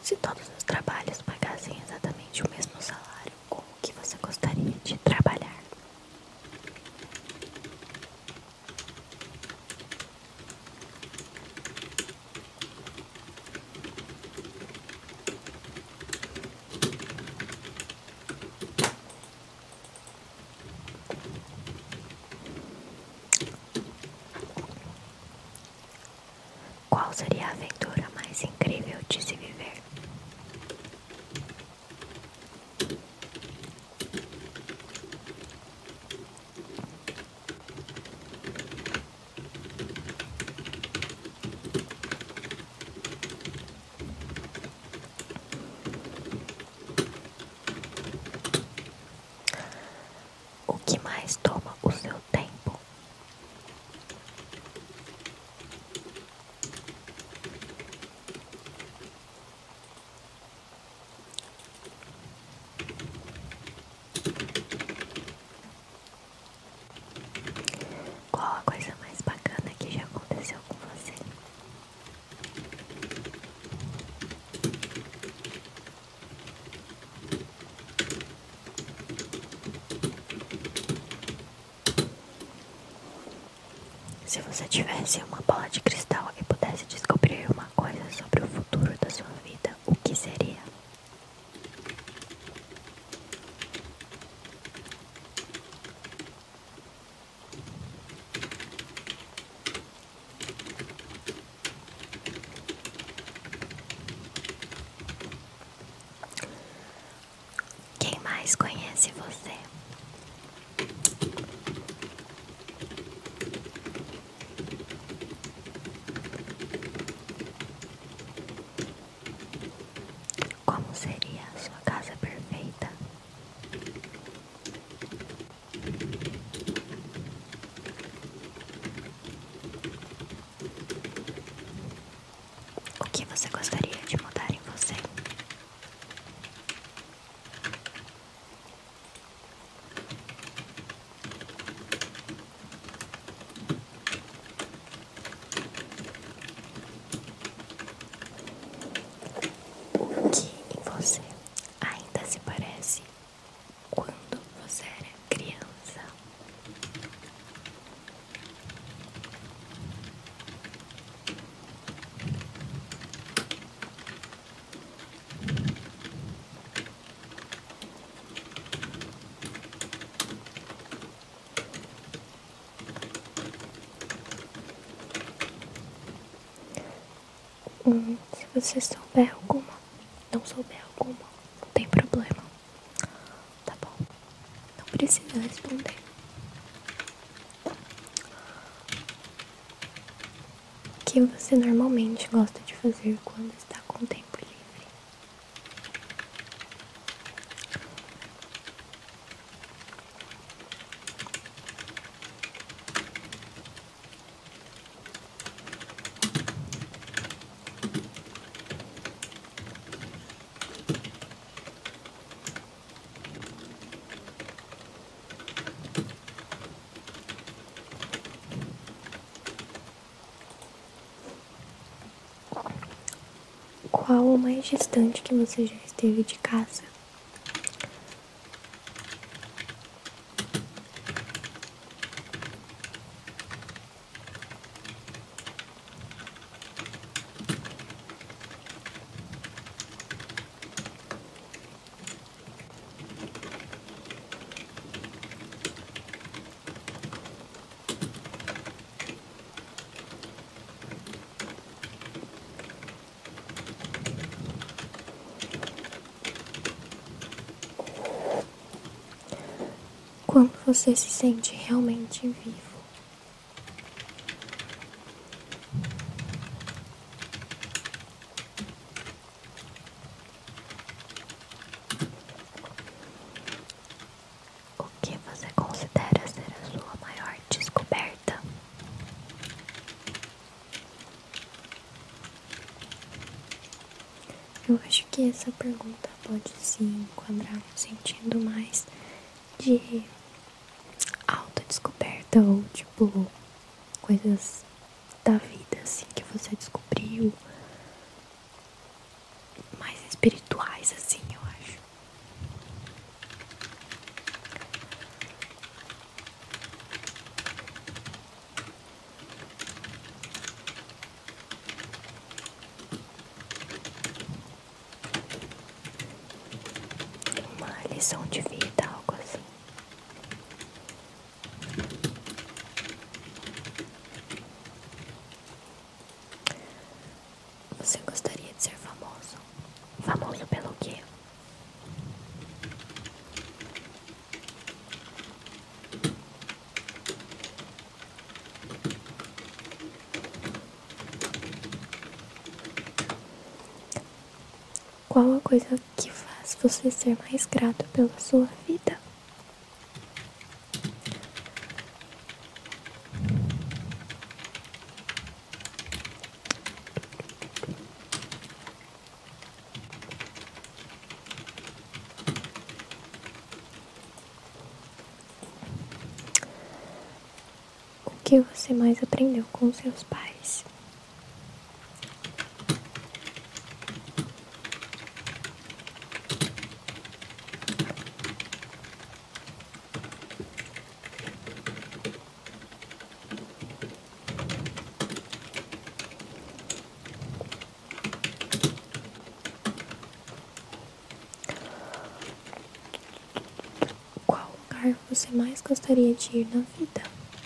Se todos os trabalhos pagassem exatamente o mesmo salário, como que você gostaria de trabalhar? Qual seria a aventura mais incrível de se viver? O que mais toma o seu tempo? Qual a coisa mais bacana que já aconteceu com você? Se você tivesse uma bola de cristal e pudesse descobrir uma coisa sobre o futuro da sua vida, o que seria? Quem mais conhece você? Como seria a sua casa perfeita? O que você gostaria de mudar em você? O que em você ainda se parece quando você era criança? Se você souber alguma, não souber alguma, não tem problema, tá bom? Não precisa responder. O que você normalmente gosta de fazer quando está com tempo livre? Qual o mais distante que você já esteve de casa? Quando você se sente realmente vivo? O que você considera ser a sua maior descoberta? Eu acho que essa pergunta pode se enquadrar no sentido mais de autodescoberta ou tipo coisas da vida assim que você descobriu mais lição de vida, algo assim. Você gostaria de ser famoso? Famoso pelo quê? Qual a coisa que faz você ser mais grato pela sua vida? O que você mais aprendeu com seus pais? Qual lugar você mais gostaria de ir na vida?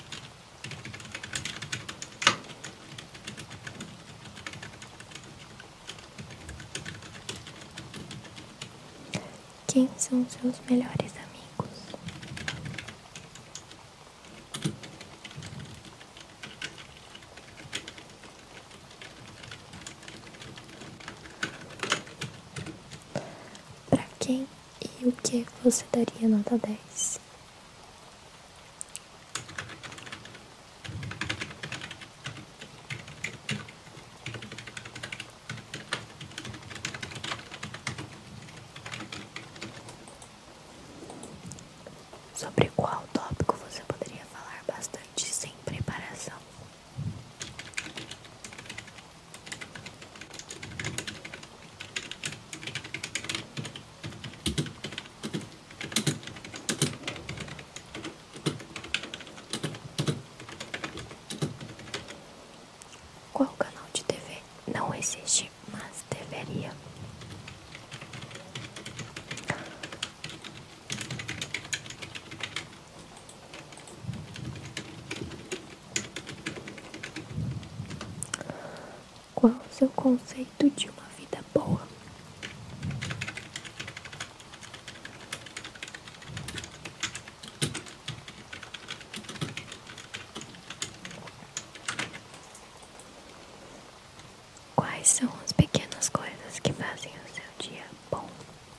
Quem são seus melhores amigos? Pra quem e o que você daria nota 10? Sobre qual tópico você poderia falar bastante sem preparação? Qual canal de TV não existe, mas deveria? Qual o seu conceito de uma vida boa? Quais são as pequenas coisas que fazem o seu dia bom?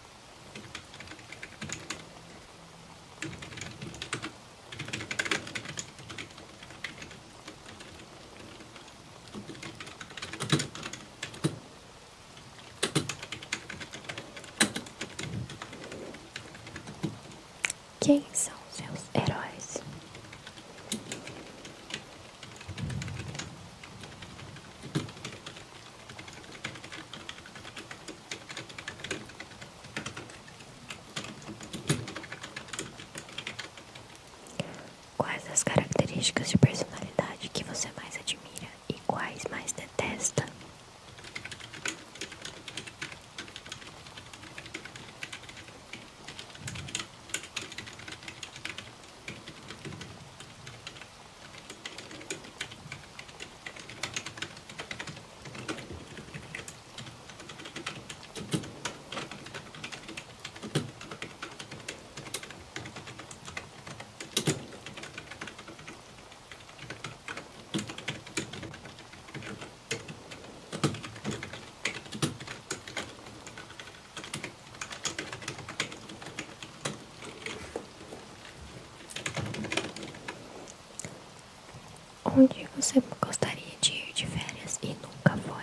Quem são seus heróis? Quais as características de personalidade que você mais admira e quais mais detesta? Onde você gostaria de ir de férias e nunca foi?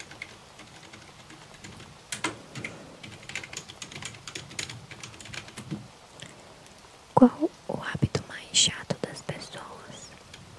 Qual o hábito mais chato das pessoas?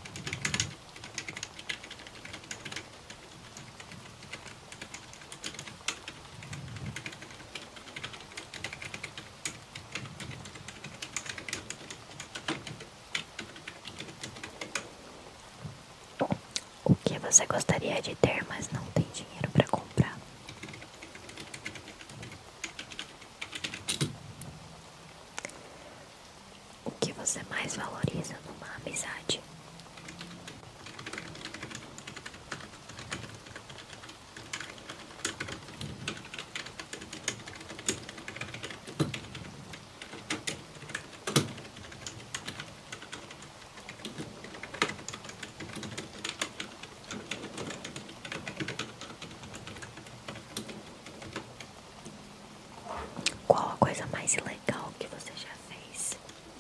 O que você gostaria de ter, mas não tem dinheiro para comprar? Qual a coisa mais legal que você já fez?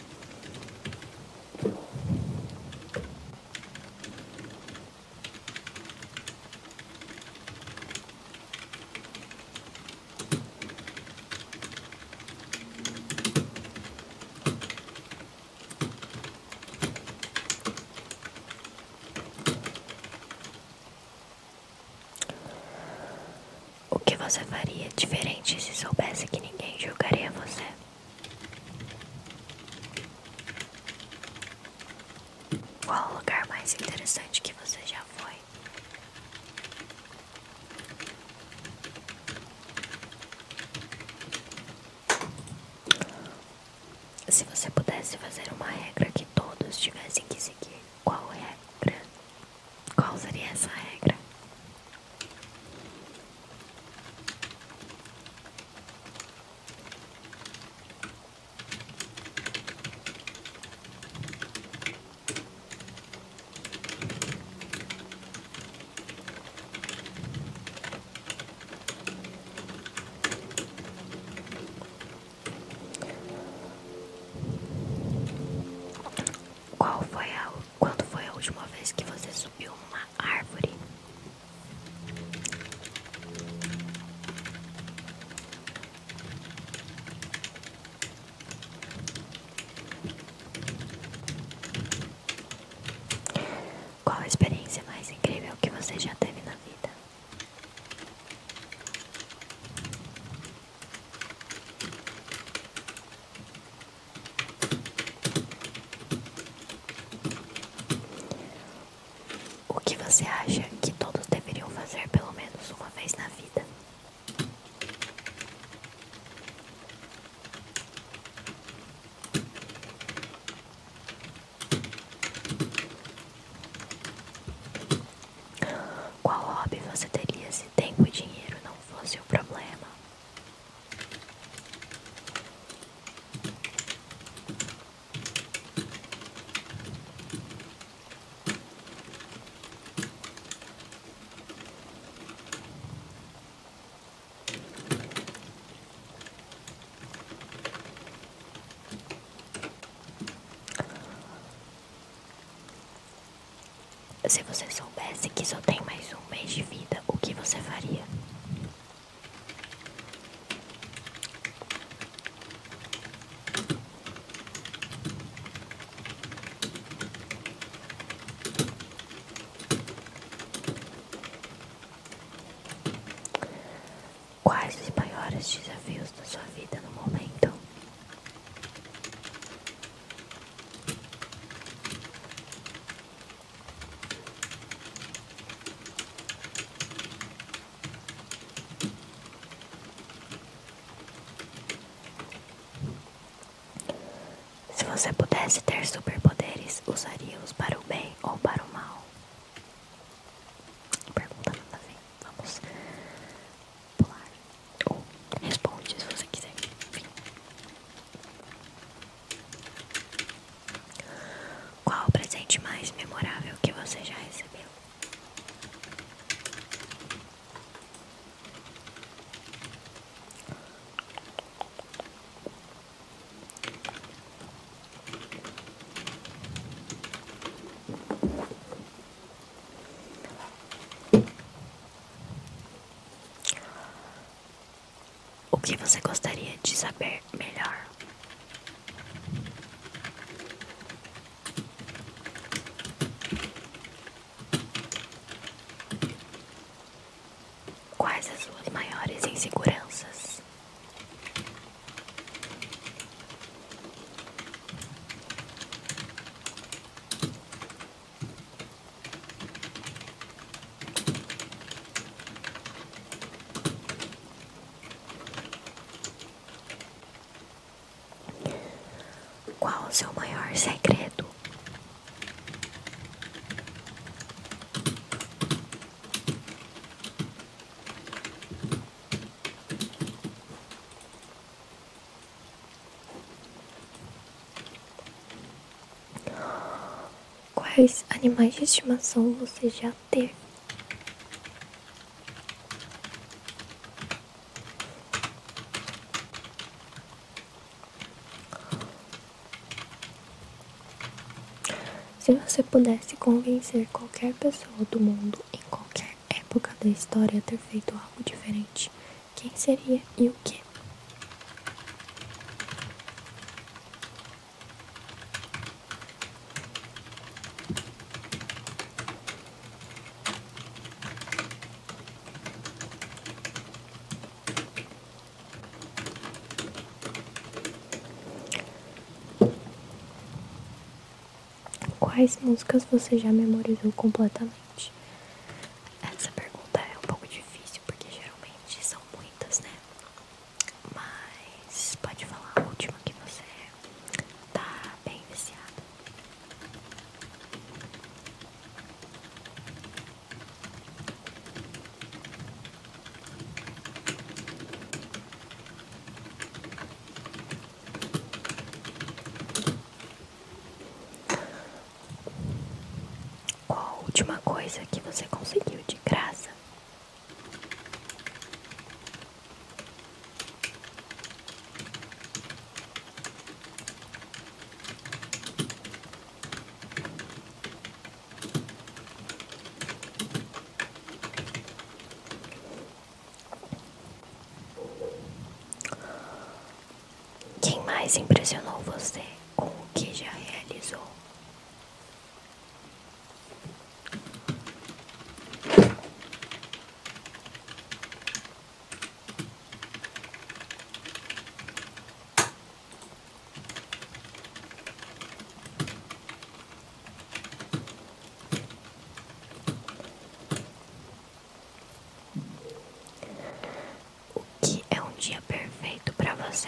O que você faria diferente se soubesse que ninguém julgaria você? Qual o lugar mais interessante que você já foi? Se você pudesse fazer uma regra que todos tivessem que seguir, qual regra? Qual seria essa regra? Quando foi a última vez que você subiu numa árvore? Qual a experiência mais incrível que você já teve na vida? O que você acha que todos deveriam fazer pelo menos uma vez na vida? Qual hobby você teria se tempo e dinheiro não fosse o problema? Se você soubesse que só tem mais um mês de vida, o que você faria? Quais os maiores desafios da sua vida no momento? Se você pudesse ter superpoderes, usaria-os para o bem ou para o mal? Pergunta nada a ver. Vamos pular. Ou responde se você quiser. Enfim. Qual o presente mais memorável que você já recebeu? O que você gostaria de saber melhor? Quais as suas maiores inseguranças? Qual o seu maior segredo? Quais animais de estimação você já teve? Se você pudesse convencer qualquer pessoa do mundo em qualquer época da história a ter feito algo diferente, quem seria e o quê? Quais músicas você já memorizou completamente? Essa pergunta é um pouco difícil porque geralmente são muitas, né? Mas pode falar a última que você tá bem viciado. Qual a última coisa que você conseguiu de graça? Quem mais impressionou você com o que já realizou? O que é um dia perfeito pra você?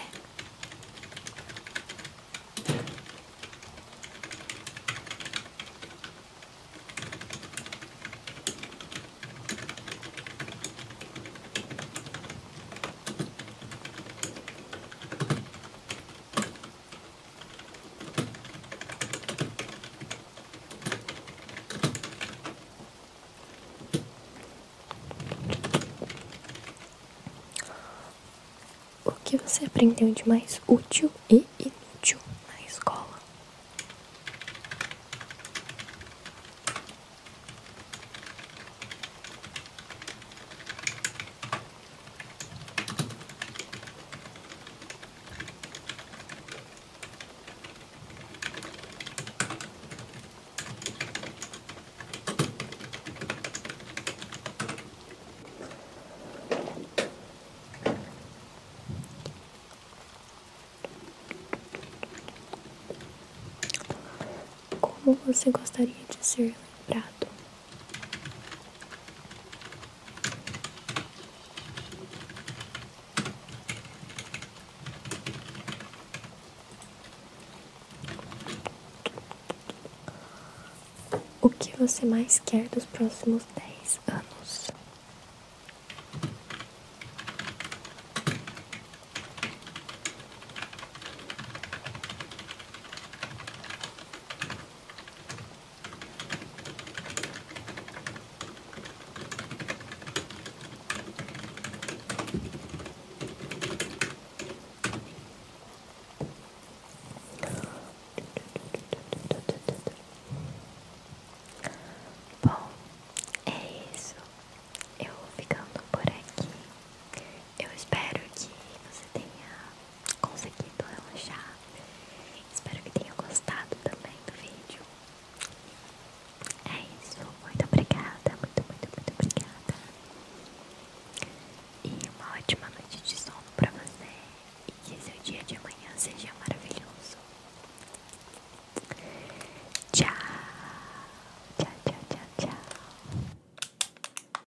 O que você aprendeu de mais útil e inútil na escola? Como você gostaria de ser lembrado? O que você mais quer dos próximos 10